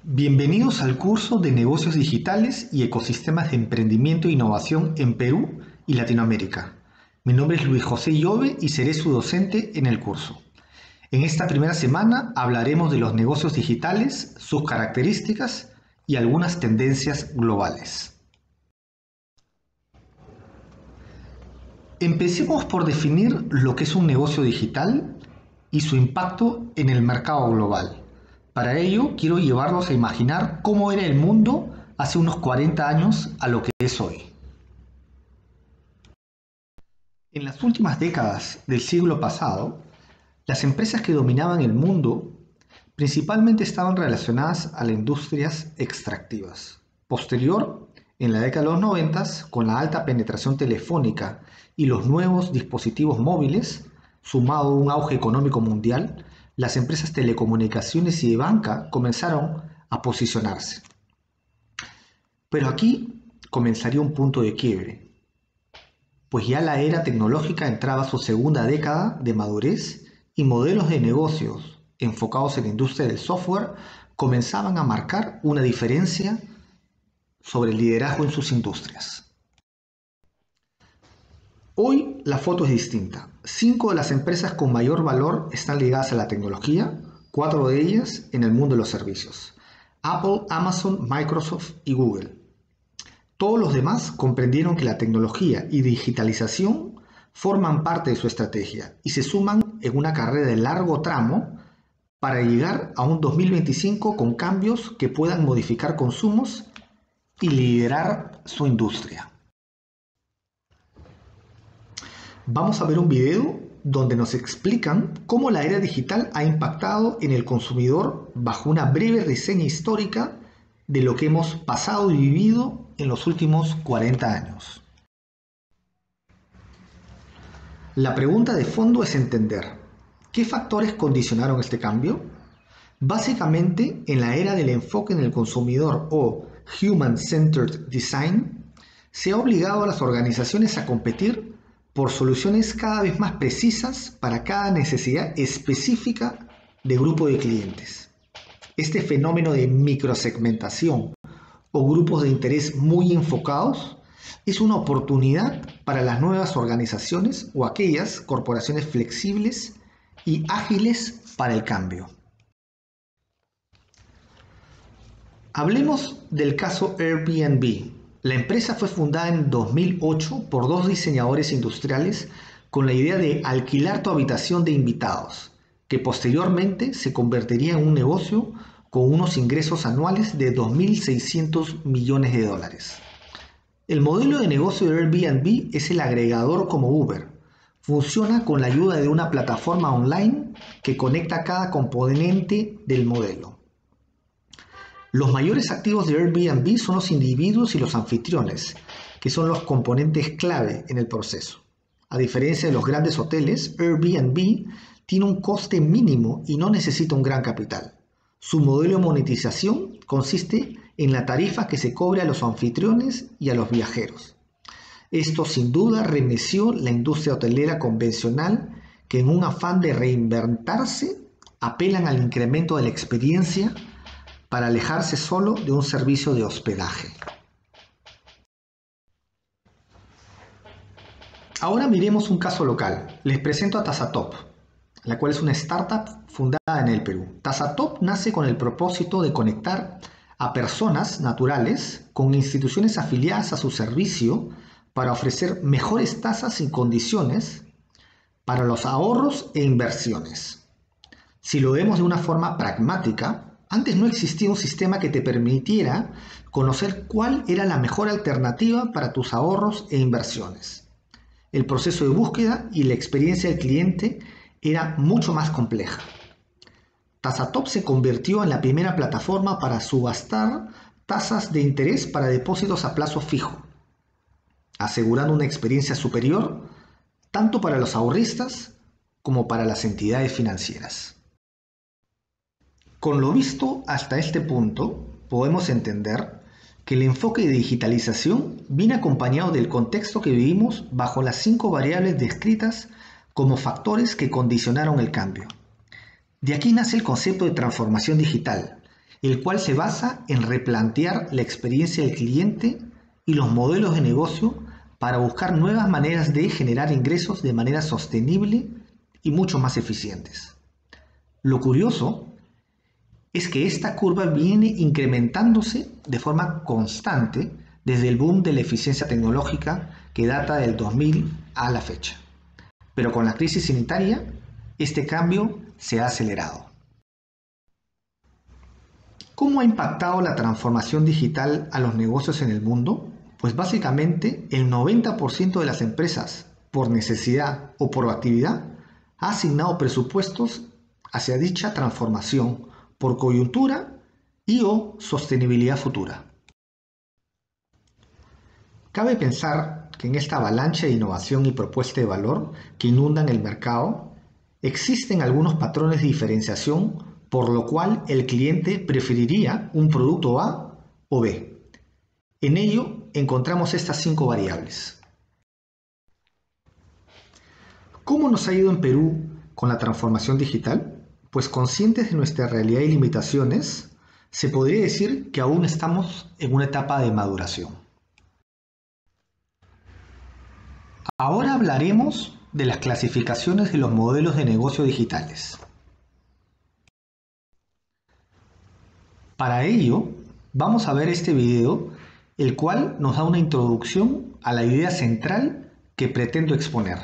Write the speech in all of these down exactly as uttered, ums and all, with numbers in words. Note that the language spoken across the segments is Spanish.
Bienvenidos al curso de Negocios Digitales y Ecosistemas de Emprendimiento e Innovación en Perú y Latinoamérica. Mi nombre es Luis José Llove y seré su docente en el curso. En esta primera semana hablaremos de los negocios digitales, sus características y algunas tendencias globales. Empecemos por definir lo que es un negocio digital y su impacto en el mercado global. Para ello, quiero llevarlos a imaginar cómo era el mundo hace unos cuarenta años a lo que es hoy. En las últimas décadas del siglo pasado, las empresas que dominaban el mundo principalmente estaban relacionadas a las industrias extractivas. Posterior, en la década de los noventa, con la alta penetración telefónica y los nuevos dispositivos móviles, sumado a un auge económico mundial, las empresas de telecomunicaciones y de banca comenzaron a posicionarse. Pero aquí comenzaría un punto de quiebre, pues ya la era tecnológica entraba a su segunda década de madurez y modelos de negocios enfocados en la industria del software comenzaban a marcar una diferencia sobre el liderazgo en sus industrias. Hoy la foto es distinta. Cinco de las empresas con mayor valor están ligadas a la tecnología, cuatro de ellas en el mundo de los servicios: Apple, Amazon, Microsoft y Google. Todos los demás comprendieron que la tecnología y digitalización forman parte de su estrategia y se suman en una carrera de largo tramo para llegar a un dos mil veinticinco con cambios que puedan modificar consumos y liderar su industria. Vamos a ver un video donde nos explican cómo la era digital ha impactado en el consumidor bajo una breve reseña histórica de lo que hemos pasado y vivido en los últimos cuarenta años. La pregunta de fondo es entender, ¿qué factores condicionaron este cambio? Básicamente, en la era del enfoque en el consumidor o Human-Centered Design, se ha obligado a las organizaciones a competir por soluciones cada vez más precisas para cada necesidad específica de grupo de clientes. Este fenómeno de microsegmentación o grupos de interés muy enfocados es una oportunidad para las nuevas organizaciones o aquellas corporaciones flexibles y ágiles para el cambio. Hablemos del caso Airbnb. La empresa fue fundada en dos mil ocho por dos diseñadores industriales con la idea de alquilar tu habitación de invitados, que posteriormente se convertiría en un negocio con unos ingresos anuales de dos mil seiscientos millones de dólares. El modelo de negocio de Airbnb es el agregador como Uber. Funciona con la ayuda de una plataforma online que conecta cada componente del modelo. Los mayores activos de Airbnb son los individuos y los anfitriones, que son los componentes clave en el proceso. A diferencia de los grandes hoteles, Airbnb tiene un coste mínimo y no necesita un gran capital. Su modelo de monetización consiste en la tarifa que se cobra a los anfitriones y a los viajeros. Esto sin duda remeció la industria hotelera convencional, que en un afán de reinventarse apelan al incremento de la experiencia para alejarse solo de un servicio de hospedaje. Ahora miremos un caso local. Les presento a Tazatop, la cual es una startup fundada en el Perú. Tazatop nace con el propósito de conectar a personas naturales con instituciones afiliadas a su servicio para ofrecer mejores tasas y condiciones para los ahorros e inversiones. Si lo vemos de una forma pragmática, antes no existía un sistema que te permitiera conocer cuál era la mejor alternativa para tus ahorros e inversiones. El proceso de búsqueda y la experiencia del cliente era mucho más compleja. Tazatop se convirtió en la primera plataforma para subastar tasas de interés para depósitos a plazo fijo, asegurando una experiencia superior tanto para los ahorristas como para las entidades financieras. Con lo visto hasta este punto, podemos entender que el enfoque de digitalización viene acompañado del contexto que vivimos bajo las cinco variables descritas como factores que condicionaron el cambio. De aquí nace el concepto de transformación digital, el cual se basa en replantear la experiencia del cliente y los modelos de negocio para buscar nuevas maneras de generar ingresos de manera sostenible y mucho más eficientes. Lo curioso es que esta curva viene incrementándose de forma constante desde el boom de la eficiencia tecnológica que data del dos mil a la fecha. Pero con la crisis sanitaria, este cambio se ha acelerado. ¿Cómo ha impactado la transformación digital a los negocios en el mundo? Pues básicamente el noventa por ciento de las empresas, por necesidad o por actividad, ha asignado presupuestos hacia dicha transformación por coyuntura y o sostenibilidad futura. Cabe pensar que en esta avalancha de innovación y propuesta de valor que inundan el mercado, existen algunos patrones de diferenciación por lo cual el cliente preferiría un producto A o B. En ello encontramos estas cinco variables. ¿Cómo nos ha ido en Perú con la transformación digital? Pues conscientes de nuestra realidad y limitaciones, se podría decir que aún estamos en una etapa de maduración. Ahora hablaremos de las clasificaciones de los modelos de negocio digitales. Para ello, vamos a ver este video, el cual nos da una introducción a la idea central que pretendo exponer.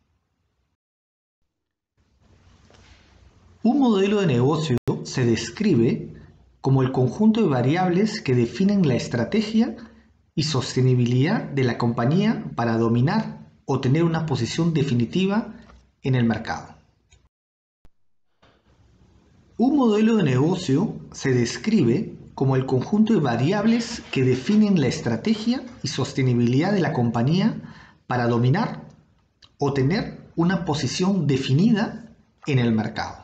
Un modelo de negocio se describe como el conjunto de variables que definen la estrategia y sostenibilidad de la compañía para dominar o tener una posición definitiva en el mercado. Un modelo de negocio se describe como el conjunto de variables que definen la estrategia y sostenibilidad de la compañía para dominar o tener una posición definida en el mercado.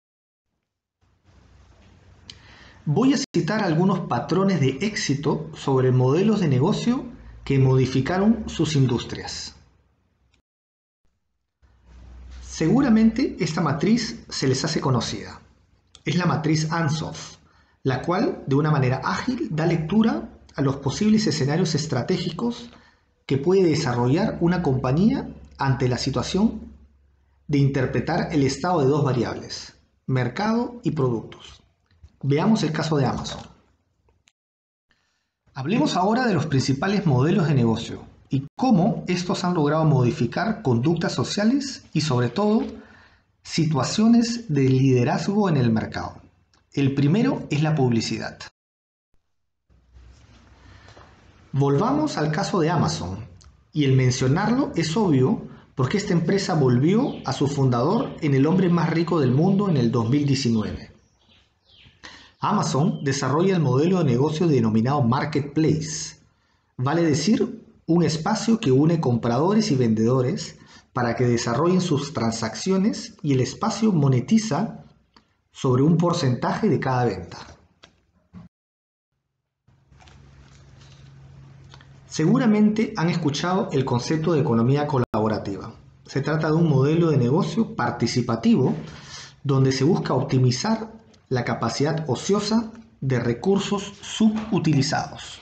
Voy a citar algunos patrones de éxito sobre modelos de negocio que modificaron sus industrias. Seguramente esta matriz se les hace conocida. Es la matriz Ansoff, la cual de una manera ágil da lectura a los posibles escenarios estratégicos que puede desarrollar una compañía ante la situación de interpretar el estado de dos variables, mercado y productos. Veamos el caso de Amazon. Hablemos ahora de los principales modelos de negocio y cómo estos han logrado modificar conductas sociales y sobre todo situaciones de liderazgo en el mercado. El primero es la publicidad. Volvamos al caso de Amazon, y el mencionarlo es obvio porque esta empresa volvió a su fundador en el hombre más rico del mundo en el dos mil diecinueve. Amazon desarrolla el modelo de negocio denominado Marketplace, vale decir, un espacio que une compradores y vendedores para que desarrollen sus transacciones y el espacio monetiza sobre un porcentaje de cada venta. Seguramente han escuchado el concepto de economía colaborativa. Se trata de un modelo de negocio participativo donde se busca optimizar la capacidad ociosa de recursos subutilizados.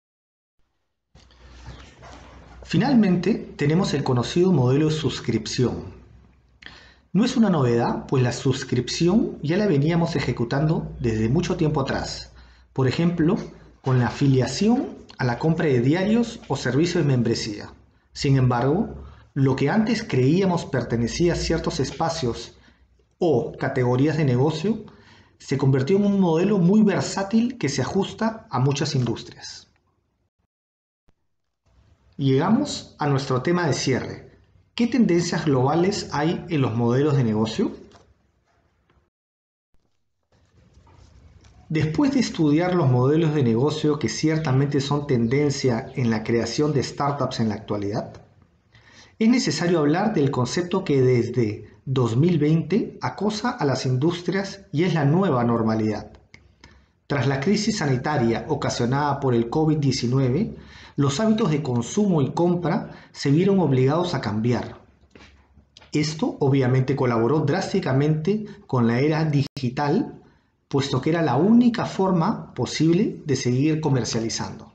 Finalmente, tenemos el conocido modelo de suscripción. No es una novedad, pues la suscripción ya la veníamos ejecutando desde mucho tiempo atrás. Por ejemplo, con la afiliación a la compra de diarios o servicios de membresía. Sin embargo, lo que antes creíamos pertenecía a ciertos espacios o categorías de negocio, se convirtió en un modelo muy versátil que se ajusta a muchas industrias. Llegamos a nuestro tema de cierre. ¿Qué tendencias globales hay en los modelos de negocio? Después de estudiar los modelos de negocio que ciertamente son tendencia en la creación de startups en la actualidad, es necesario hablar del concepto que desde dos mil veinte acosa a las industrias y es la nueva normalidad. Tras la crisis sanitaria ocasionada por el COVID diecinueve, los hábitos de consumo y compra se vieron obligados a cambiar. Esto obviamente colaboró drásticamente con la era digital, puesto que era la única forma posible de seguir comercializando.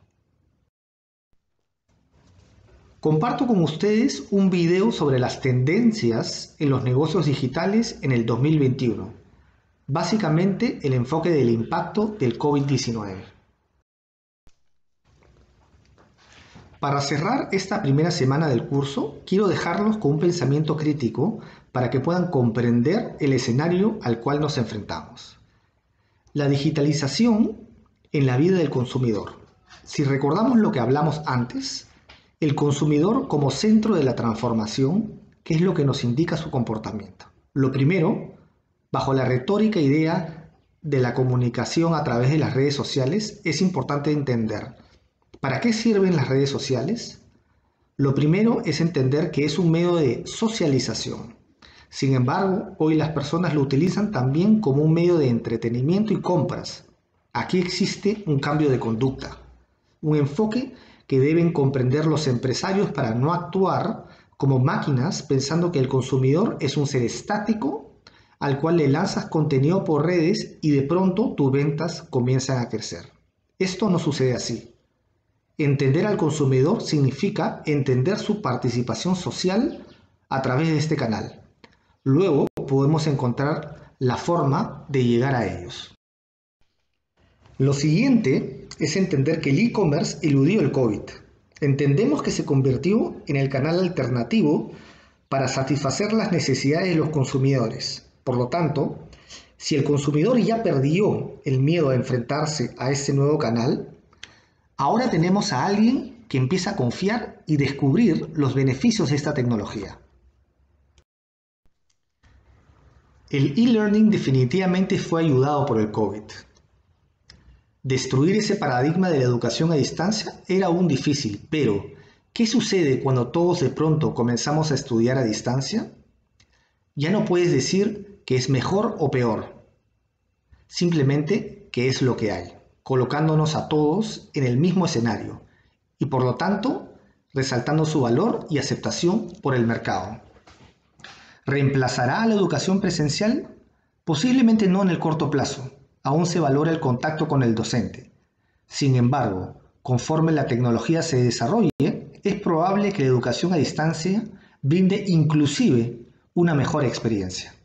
Comparto con ustedes un video sobre las tendencias en los negocios digitales en el dos mil veintiuno. Básicamente el enfoque del impacto del COVID diecinueve. Para cerrar esta primera semana del curso, quiero dejarlos con un pensamiento crítico para que puedan comprender el escenario al cual nos enfrentamos. La digitalización en la vida del consumidor. Si recordamos lo que hablamos antes, el consumidor como centro de la transformación, ¿qué es lo que nos indica su comportamiento? Lo primero, bajo la retórica idea de la comunicación a través de las redes sociales, es importante entender ¿para qué sirven las redes sociales? Lo primero es entender que es un medio de socialización. Sin embargo, hoy las personas lo utilizan también como un medio de entretenimiento y compras. Aquí existe un cambio de conducta, un enfoque que deben comprender los empresarios para no actuar como máquinas pensando que el consumidor es un ser estático al cual le lanzas contenido por redes y de pronto tus ventas comienzan a crecer. Esto no sucede así. Entender al consumidor significa entender su participación social a través de este canal. Luego podemos encontrar la forma de llegar a ellos. Lo siguiente es entender que el e-commerce eludió el COVID. Entendemos que se convirtió en el canal alternativo para satisfacer las necesidades de los consumidores. Por lo tanto, si el consumidor ya perdió el miedo a enfrentarse a este nuevo canal, ahora tenemos a alguien que empieza a confiar y descubrir los beneficios de esta tecnología. El e-learning definitivamente fue ayudado por el COVID. Destruir ese paradigma de la educación a distancia era aún difícil, pero ¿qué sucede cuando todos de pronto comenzamos a estudiar a distancia? Ya no puedes decir que es mejor o peor, simplemente que es lo que hay, colocándonos a todos en el mismo escenario y por lo tanto resaltando su valor y aceptación por el mercado. ¿Reemplazará a la educación presencial? Posiblemente no en el corto plazo, aún se valora el contacto con el docente. Sin embargo, conforme la tecnología se desarrolle, es probable que la educación a distancia brinde inclusive una mejor experiencia.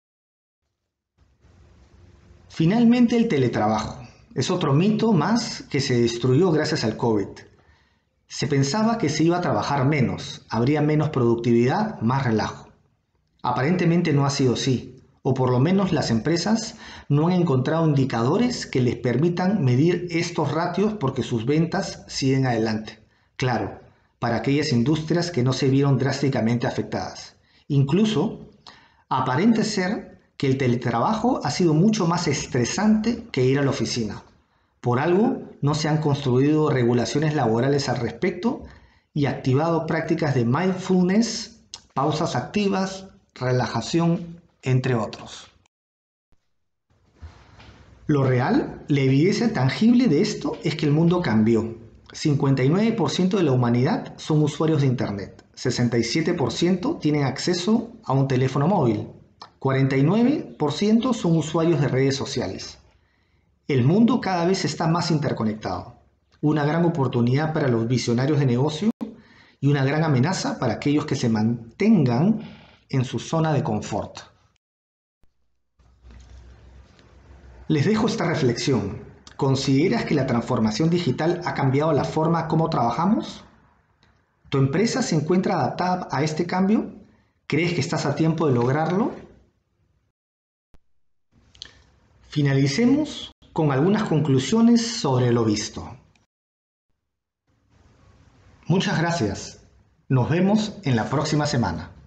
Finalmente, el teletrabajo. Es otro mito más que se destruyó gracias al COVID. Se pensaba que se iba a trabajar menos, habría menos productividad, más relajo. Aparentemente no ha sido así, o por lo menos las empresas no han encontrado indicadores que les permitan medir estos ratios porque sus ventas siguen adelante. Claro, para aquellas industrias que no se vieron drásticamente afectadas. Incluso, aparenta ser que el teletrabajo ha sido mucho más estresante que ir a la oficina. Por algo, no se han construido regulaciones laborales al respecto y activado prácticas de mindfulness, pausas activas, relajación, entre otros. Lo real, la evidencia tangible de esto es que el mundo cambió. cincuenta y nueve por ciento de la humanidad son usuarios de Internet, sesenta y siete por ciento tienen acceso a un teléfono móvil, cuarenta y nueve por ciento son usuarios de redes sociales. El mundo cada vez está más interconectado, una gran oportunidad para los visionarios de negocio y una gran amenaza para aquellos que se mantengan en su zona de confort. Les dejo esta reflexión. ¿Consideras que la transformación digital ha cambiado la forma como trabajamos? ¿Tu empresa se encuentra adaptada a este cambio? ¿Crees que estás a tiempo de lograrlo? Finalicemos con algunas conclusiones sobre lo visto. Muchas gracias. Nos vemos en la próxima semana.